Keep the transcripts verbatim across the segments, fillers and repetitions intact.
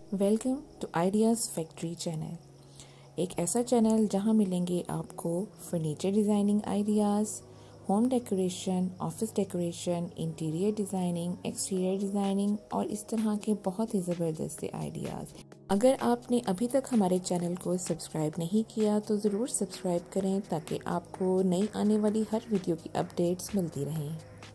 Welcome to ideas factory channel. एक ऐसा channel जहां मिलेंगे आपको furniture designing ideas, home decoration, office decoration, interior designing, exterior designing और इस तरह के बहुत ही ज़बरदस्त आइडियाज़। अगर आपने अभी तक हमारे चैनल को सब्सक्राइब नहीं किया तो ज़रूर सब्सक्राइब करें ताकि आपको नई आने वाली हर वीडियो की अपडेट्स मिलती रहें।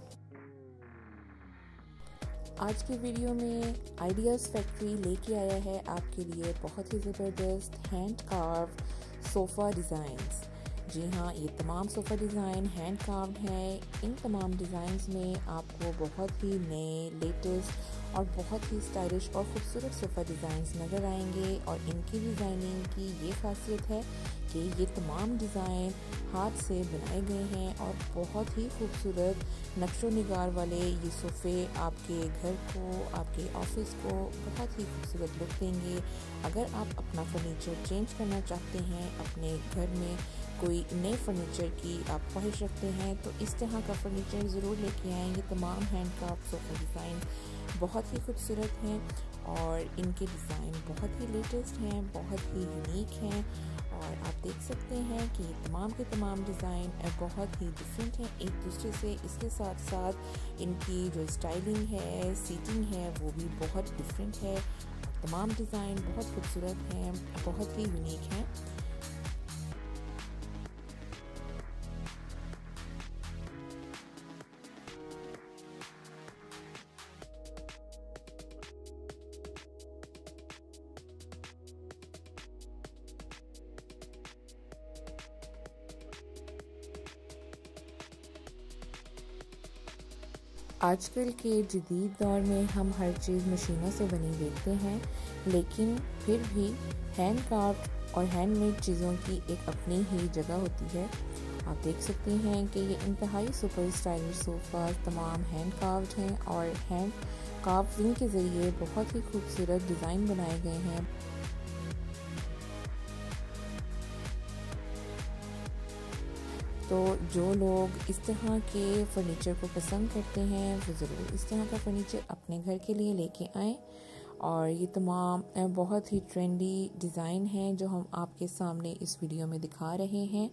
आज की वीडियो में आइडियाज़ फैक्ट्री लेके आया है आपके लिए बहुत ही ज़बरदस्त हैंड कार्व सोफ़ा डिज़ाइंस। जी हाँ, ये तमाम सोफ़ा डिज़ाइन हैंड कार्व्ड हैं। इन तमाम डिज़ाइंस में आपको बहुत ही नए, लेटेस्ट और बहुत ही स्टाइलिश और ख़ूबसूरत सोफ़ा डिज़ाइंस नज़र आएंगे। और इनकी डिज़ाइनिंग की ये खासियत है कि ये तमाम डिज़ाइन हाथ से बनाए गए हैं और बहुत ही खूबसूरत नक्शो निगार वाले ये सोफ़े आपके घर को, आपके ऑफिस को बहुत ही खूबसूरत लुक देंगे। अगर आप अपना फर्नीचर चेंज करना चाहते हैं, अपने घर में कोई नए फर्नीचर की आप ख्वाहिश रखते हैं तो इस तरह का फर्नीचर ज़रूर लेके आएँ। ये तमाम हैंडक्राफ्ट सोफ़ा डिज़ाइन बहुत ही खूबसूरत हैं और इनके डिज़ाइन बहुत ही लेटेस्ट हैं, बहुत ही यूनिक हैं। और आप देख सकते हैं कि तमाम के तमाम डिज़ाइन बहुत ही डिफरेंट हैं एक दूसरे से। इसके साथ साथ इनकी जो स्टाइलिंग है, सीटिंग है, वो भी बहुत डिफरेंट है। तमाम डिज़ाइन बहुत खूबसूरत हैं, बहुत ही यूनिक हैं। आजकल के जदीद दौर में हम हर चीज़ मशीनों से बनी देखते हैं, लेकिन फिर भी हैंड कार्व्ड और हैंडमेड चीज़ों की एक अपनी ही जगह होती है। आप देख सकते हैं कि ये इंतहाई सुपर स्टाइलिश सोफ़ा तमाम हैंड कार्व्ड हैं और हैंड कार्विंग के ज़रिए बहुत ही खूबसूरत डिज़ाइन बनाए गए हैं। तो जो लोग इस तरह के फ़र्नीचर को पसंद करते हैं वो ज़रूर इस तरह का फ़र्नीचर अपने घर के लिए लेके आएँ। और ये तमाम बहुत ही ट्रेंडी डिज़ाइन हैं जो हम आपके सामने इस वीडियो में दिखा रहे हैं।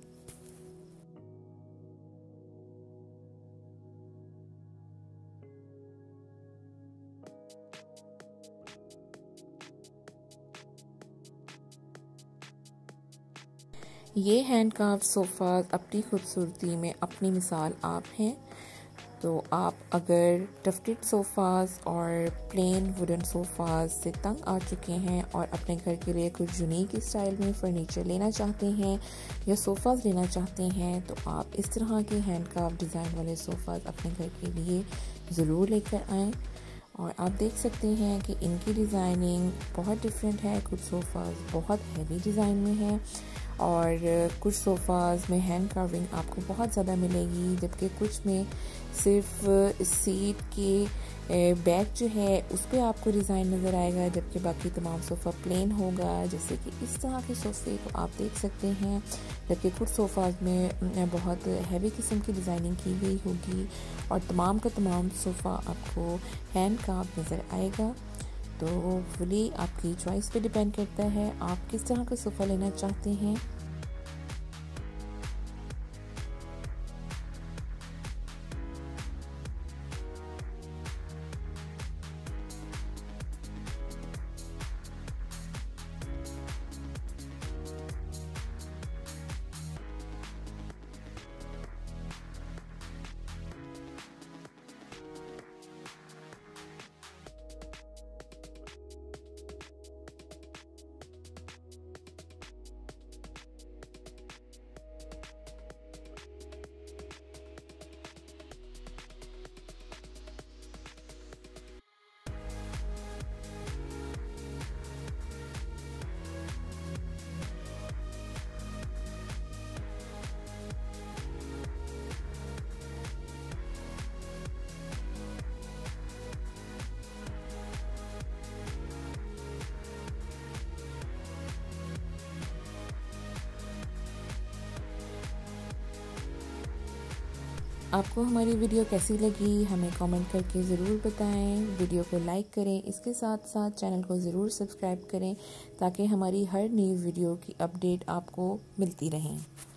ये हैंड कार्व्ड सोफ़ा अपनी खूबसूरती में अपनी मिसाल आप हैं। तो आप अगर टफ्टेड सोफ़ाज़ और प्लेन वुडन सोफ़ाज़ से तंग आ चुके हैं और अपने घर के लिए कुछ यूनिक स्टाइल में फ़र्नीचर लेना चाहते हैं या सोफ़ाज़ लेना चाहते हैं तो आप इस तरह के हैंड कार्व्ड डिज़ाइन वाले सोफ़ाज़ अपने घर के लिए ज़रूर लेकर आएँ। और आप देख सकते हैं कि इनकी डिज़ाइनिंग बहुत डिफरेंट है। कुछ सोफ़ाज़ बहुत हैवी डिज़ाइन में है और कुछ सोफ़ाज़ में हैंड कार्विंग आपको बहुत ज़्यादा मिलेगी, जबकि कुछ में सिर्फ सीट के बैक जो है उस पर आपको डिज़ाइन नज़र आएगा, जबकि बाकी तमाम सोफ़ा प्लेन होगा। जैसे कि इस तरह के सोफ़े को आप देख सकते हैं, जबकि कुछ सोफ़ाज़ में बहुत हैवी किस्म की डिज़ाइनिंग की गई होगी और तमाम का तमाम सोफ़ा आपको हैंड कार्व्ड नज़र आएगा। तो फुली आपकी चॉइस पे डिपेंड करता है आप किस तरह का सोफ़ा लेना चाहते हैं। आपको हमारी वीडियो कैसी लगी हमें कमेंट करके ज़रूर बताएं। वीडियो को लाइक करें, इसके साथ साथ चैनल को ज़रूर सब्सक्राइब करें ताकि हमारी हर नई वीडियो की अपडेट आपको मिलती रहें।